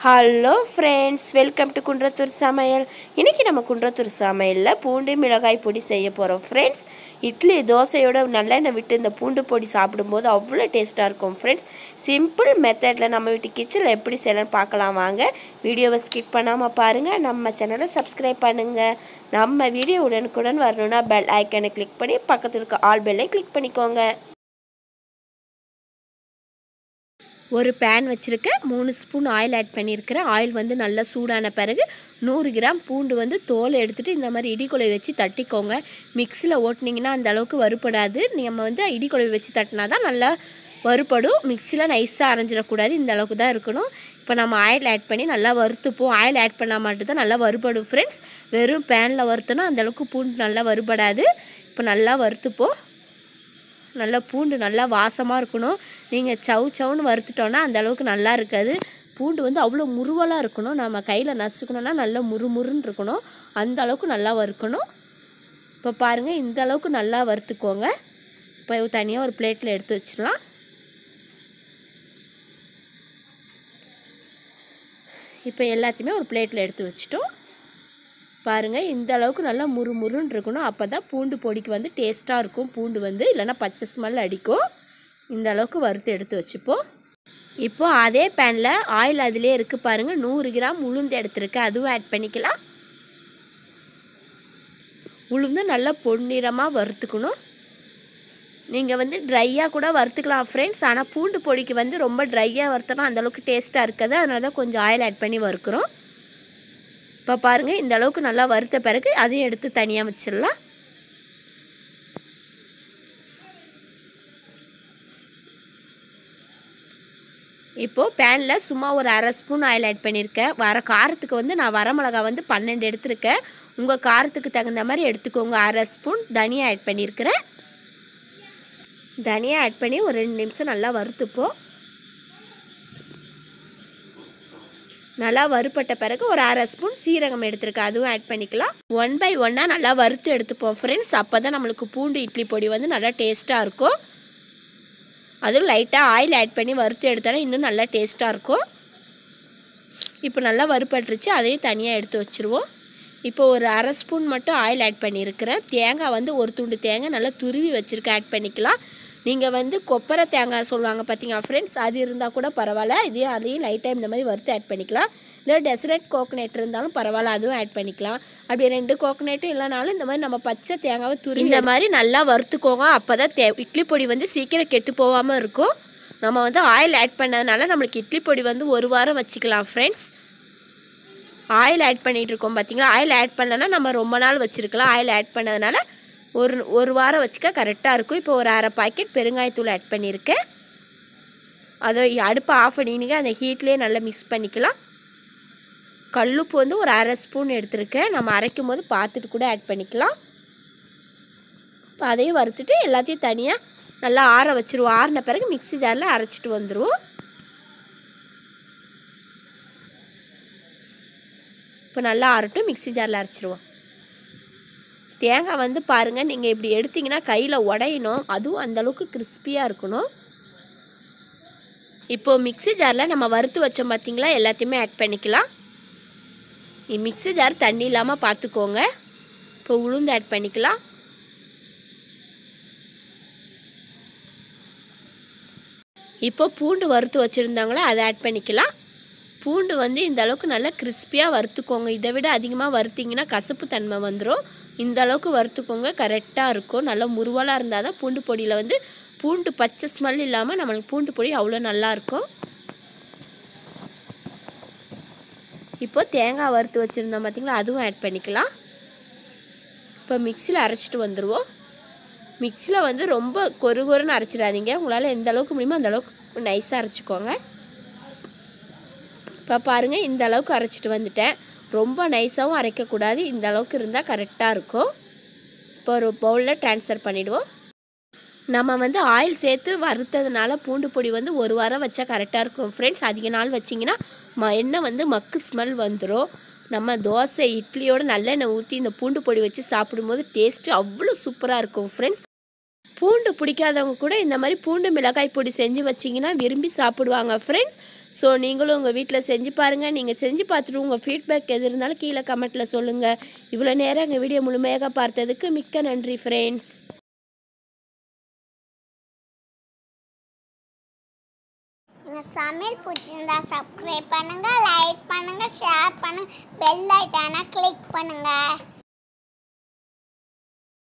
Hello friends, welcome to Kundrathur சமையல். இன்றைக்கி நம்ம குன்றத்தூர் சமையலில் பூண்டு மிளகாய் பொடி செய்ய போகிறோம் ஃப்ரெண்ட்ஸ். இட்லி தோசையோட நல்லெண்ணெய் விட்டு இந்த பூண்டு பொடி சாப்பிடும்போது அவ்வளோ டேஸ்ட்டாக இருக்கும் ஃப்ரெண்ட்ஸ். சிம்பிள் மெத்தடில் நம்ம வீட்டு கிச்சனில் எப்படி செய்யலாம்னு பார்க்கலாம் வாங்க. வீடியோவை ஸ்கிப் பண்ணாமல் பாருங்கள். நம்ம சேனலை சப்ஸ்கிரைப் பண்ணுங்கள். நம்ம வீடியோ உடனுக்குடன் வரணுன்னா பெல் ஐக்கனை கிளிக் பண்ணி பக்கத்தில் இருக்க ஆல் பெல்லை கிளிக் பண்ணிக்கோங்க. ஒரு பேன் வச்சுருக்கேன். 3 ஸ்பூன் ஆயில் ஆட் பண்ணியிருக்கிறேன். ஆயில் வந்து நல்லா சூடான பிறகு 100 கிராம் பூண்டு வந்து தோலை எடுத்துகிட்டு இந்த மாதிரி இடிக்குழை வச்சு தட்டிக்கோங்க. மிக்ஸியில் ஓட்டினீங்கன்னா அந்த அளவுக்கு வறுபடாது. நம்ம வந்து இடிக்குழை வச்சு தட்டினா தான் நல்லா வறுபடும். மிக்ஸியில் நைஸாக அரைஞ்சிடக்கூடாது, இந்த அளவுக்கு தான் இருக்கணும். இப்போ நம்ம ஆயில் ஆட் பண்ணி நல்லா வறுத்துப்போம். ஆயில் ஆட் பண்ணால் மட்டும்தான் நல்லா வறுபடும் ஃப்ரெண்ட்ஸ். வெறும் பேனில் வறுத்தோன்னா அந்தளவுக்கு பூண்டு நல்லா வறுபடாது. இப்போ நல்லா வறுத்துப்போம். நல்லா பூண்டு நல்லா வாசமாக இருக்கணும். நீங்கள் சவுன்னு வறுத்துட்டோன்னா அந்தளவுக்கு நல்லா இருக்காது. பூண்டு வந்து அவ்வளோ முருவலாக இருக்கணும். நம்ம கையில் நசுக்கணுன்னா நல்லா முறுமுறுன்னு இருக்கணும். அந்த அளவுக்கு நல்லா வறுக்கணும். இப்போ பாருங்கள், இந்த அளவுக்கு நல்லா வறுத்துக்கோங்க. இப்போ தனியாக ஒரு பிளேட்டில் எடுத்து வச்சிடலாம். இப்போ எல்லாத்தையுமே ஒரு பிளேட்டில் எடுத்து வச்சிட்டோம். பாருங்கள், இந்த அளவுக்கு நல்லா முறுமுறுன்னு இருக்கணும். அப்போ தான் பூண்டு பொடிக்கு வந்து டேஸ்ட்டாக இருக்கும். பூண்டு வந்து இல்லைன்னா பச்சை ஸ்மெல் அடிக்கும். இந்த அளவுக்கு வறுத்து எடுத்து வச்சுப்போம். இப்போது அதே பேனில் ஆயில் அதிலே இருக்குது பாருங்கள். 100 கிராம் உளுந்து எடுத்துருக்கேன், அதுவும் ஆட் பண்ணிக்கலாம். உளுந்து நல்லா பொன்னிறமாக வறுத்துக்கணும். நீங்கள் வந்து ட்ரையாக கூட வறுத்துக்கலாம் ஃப்ரெண்ட்ஸ். ஆனால் பூண்டு பொடிக்கு வந்து ரொம்ப ட்ரையாக வறுத்தோன்னா அந்தளவுக்கு டேஸ்ட்டாக இருக்காது. அதனால தான் கொஞ்சம் ஆயில் ஆட் பண்ணி வறுக்கிறோம். இப்போ பாருங்கள், இந்த அளவுக்கு நல்லா வறுத்த பிறகு அதையும் எடுத்து தனியாக வச்சிடலாம். இப்போது பேனில் சும்மா ஒரு அரை ஸ்பூன் ஆயில் ஆட் பண்ணியிருக்கேன். வர காரத்துக்கு வந்து நான் வரமிளகா வந்து 12 எடுத்துருக்கேன். உங்கள் காரத்துக்கு தகுந்த மாதிரி எடுத்துக்கோங்க. அரை ஸ்பூன் தனியாக ஆட் பண்ணியிருக்கிறேன். தனியாக ஆட் பண்ணி ஒரு 2 நிமிஷம் நல்லா வறுத்துப்போம். நல்லா வறுப்பட்ட பிறகு ஒரு அரை ஸ்பூன் சீரகம் எடுத்துருக்கேன், அதுவும் ஆட் பண்ணிக்கலாம். 1 by 1 நல்லா வறுத்து எடுத்துப்போம் ஃப்ரெண்ட்ஸ். அப்போ தான் நம்மளுக்கு பூண்டு இட்லி பொடி வந்து நல்லா டேஸ்ட்டாக இருக்கும். அதுவும் லைட்டாக ஆயில் ஆட் பண்ணி வறுத்து எடுத்தோன்னா இன்னும் நல்லா டேஸ்ட்டாக இருக்கும். இப்போ நல்லா வறுப்பட்டுருச்சு, அதையும் தனியாக எடுத்து வச்சுருவோம். இப்போ ஒரு அரை ஸ்பூன் மட்டும் ஆயில் ஆட் பண்ணியிருக்கிறேன். தேங்காய் வந்து ஒரு துண்டு தேங்காய் நல்லா துருவி வச்சுருக்கேன், ஆட் பண்ணிக்கலாம். நீங்கள் வந்து கொப்பரை தேங்காய் சொல்லுவாங்க பார்த்தீங்க ஃப்ரெண்ட்ஸ், அது இருந்தால் கூட பரவாயில்ல. அதையும் லைட்டாக இந்த மாதிரி வறுத்து ஆட் பண்ணிக்கலாம். இல்லை டெசர்ட் கோகனட் இருந்தாலும் பரவாயில்ல, அதுவும் ஆட் பண்ணிக்கலாம். அப்படி 2 கோகனட்டும் இல்லைனாலும் இந்த மாதிரி நம்ம பச்சை தேங்காவை துருவி இந்த மாதிரி நல்லா வறுத்துக்கோங்க. அப்போ தான் இட்லி பொடி வந்து சீக்கிரம் கெட்டு போகாமல் இருக்கும். நம்ம வந்து ஆயில் ஆட் பண்ணதுனால நம்மளுக்கு இட்லி பொடி வந்து 1 வாரம் வச்சுக்கலாம் ஃப்ரெண்ட்ஸ். ஆயில் ஆட் பண்ணிகிட்டு இருக்கோம் பார்த்தீங்களா. ஆயில் ஆட் பண்ணலன்னா நம்ம ரொம்ப நாள் வச்சுருக்கலாம். ஆயில் ஆட் பண்ணதுனால ஒரு வாரம் வச்சுக்க கரெக்டாக இருக்கும். இப்போ ஒரு அரை பாக்கெட் பெருங்காயத்தூள் ஆட் பண்ணியிருக்கேன். அதை அடுப்பை ஆஃப் பண்ணிங்க, அந்த ஹீட்லேயே நல்லா மிக்ஸ் பண்ணிக்கலாம். கல்லுப்பு வந்து ஒரு அரை ஸ்பூன் எடுத்துருக்கேன். நம்ம அரைக்கும் போது பார்த்துட்டு கூட ஆட் பண்ணிக்கலாம். இப்போ அதையும் வறுத்துட்டு எல்லாத்தையும் தனியாக நல்லா ஆற வச்சுருவோம். ஆறின பிறகு மிக்ஸி ஜாரில் அரைச்சிட்டு வந்துடுவோம். இப்போ நல்லா ஆறட்டும், மிக்ஸி ஜாரில் அரைச்சிடுவோம். தேங்காய் வந்து பாருங்கள், நீங்கள் இப்படி எடுத்திங்கன்னா கையில் உடையணும். அதுவும் அந்தளவுக்கு கிறிஸ்பியாக இருக்கணும். இப்போது மிக்ஸி ஜாரில் நம்ம வறுத்து வச்சோம் பார்த்திங்களா, எல்லாத்தையுமே ஆட் பண்ணிக்கலாம். மிக்ஸி ஜார் தண்ணி இல்லாமல் பார்த்துக்கோங்க. இப்போ உளுந்து ஆட் பண்ணிக்கலாம். இப்போ பூண்டு வறுத்து வச்சுருந்தாங்களே அதை ஆட் பண்ணிக்கலாம். பூண்டு வந்து இந்த அளவுக்கு நல்லா கிறிஸ்பியாக வறுத்துக்கோங்க. இதை விட அதிகமாக வறுத்திங்கன்னா கசப்பு தன்மை வந்துடும். இந்த அளவுக்கு வறுத்துக்கோங்க, கரெக்டாக இருக்கும். நல்லா முருவலாக இருந்தால் தான் பூண்டு பொடியில் வந்து பூண்டு பச்சை ஸ்மெல் இல்லாமல் நம்மளுக்கு பூண்டு பொடி அவ்வளோ நல்லாயிருக்கும். இப்போ தேங்காய் வறுத்து வச்சுருந்தோம் பார்த்திங்களா, அதுவும் ஆட் பண்ணிக்கலாம். இப்போ மிக்ஸியில் அரைச்சிட்டு வந்துடுவோம். மிக்ஸியில் வந்து ரொம்ப கொருன்னு அரைச்சிடாதீங்க. உங்களால் எந்த அளவுக்கு முடியுமோ அந்த அளவுக்கு நைஸாக அரைச்சிக்கோங்க. இப்போ பாருங்கள், இந்த அளவுக்கு அரைச்சிட்டு வந்துட்டேன். ரொம்ப நைஸாகவும் அரைக்கக்கூடாது, இந்த அளவுக்கு இருந்தால் கரெக்டாக இருக்கும். இப்போ ஒரு பவுலில் ட்ரான்ஸ்ஃபர் பண்ணிவிடுவோம். நம்ம வந்து ஆயில் சேர்த்து வறுத்ததுனால பூண்டு பொடி வந்து 1 வாரம் வச்சா கரெக்டாக இருக்கும் ஃப்ரெண்ட்ஸ். அதிக நாள் வச்சிங்கன்னா எண்ணெய் வந்து மக்கு ஸ்மெல் வந்துடும். நம்ம தோசை இட்லியோடு நல்லெண்ணெய் ஊற்றி இந்த பூண்டு பொடி வச்சு சாப்பிடும்போது டேஸ்ட்டு அவ்வளோ சூப்பராக இருக்கும் ஃப்ரெண்ட்ஸ். பூண்டு பிடிக்காதவங்க கூட இந்த மாதிரி பூண்டு மிளகாய் பொடி செஞ்சு வச்சிங்கன்னா விரும்பி சாப்பிடுவாங்க ஃப்ரெண்ட்ஸ். ஸோ நீங்களும் உங்கள் வீட்டில் செஞ்சு பாருங்கள். நீங்கள் செஞ்சு பார்த்துட்டு உங்கள் ஃபீட்பேக் எது இருந்தாலும் கீழே கமெண்ட்டில் சொல்லுங்கள். இவ்வளோ நேரம் எங்கள் வீடியோ முழுமையாக பார்த்ததுக்கு மிக்க நன்றி ஃப்ரெண்ட்ஸ். எங்கள் சமையல் பிடிச்சிருந்தா சப்ஸ்கிரைப் பண்ணுங்கள், லைக் பண்ணுங்கள், ஷேர் பண்ணுங்கள், பெல் ஐட்டானை கிளிக் பண்ணுங்கள்.